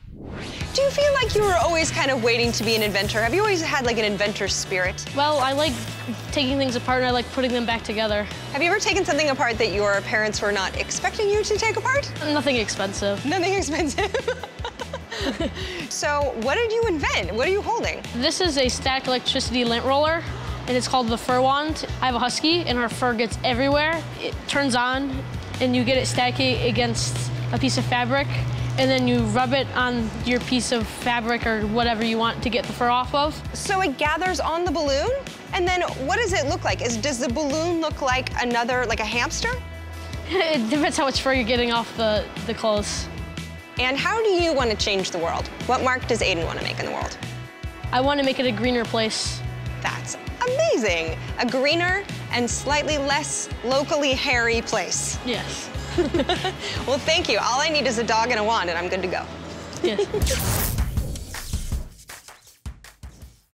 Do you feel like you were always kind of waiting to be an inventor? Have you always had like an inventor spirit? Well, I like taking things apart and I like putting them back together. Have you ever taken something apart that your parents were not expecting you to take apart? Nothing expensive. Nothing expensive. So what did you invent? What are you holding? This is a static electricity lint roller, and it's called the fur wand. I have a husky, and her fur gets everywhere. It turns on, and you get it staticky against a piece of fabric, and then you rub it on your piece of fabric or whatever you want to get the fur off of. So it gathers on the balloon, and then what does it look like? Does the balloon look like like a hamster? It depends how much fur you're getting off the clothes. And how do you want to change the world? What mark does Aiden want to make in the world? I want to make it a greener place. That's amazing. A greener and slightly less locally hairy place. Yes. Well, thank you. All I need is a dog and a wand, and I'm good to go. Yes.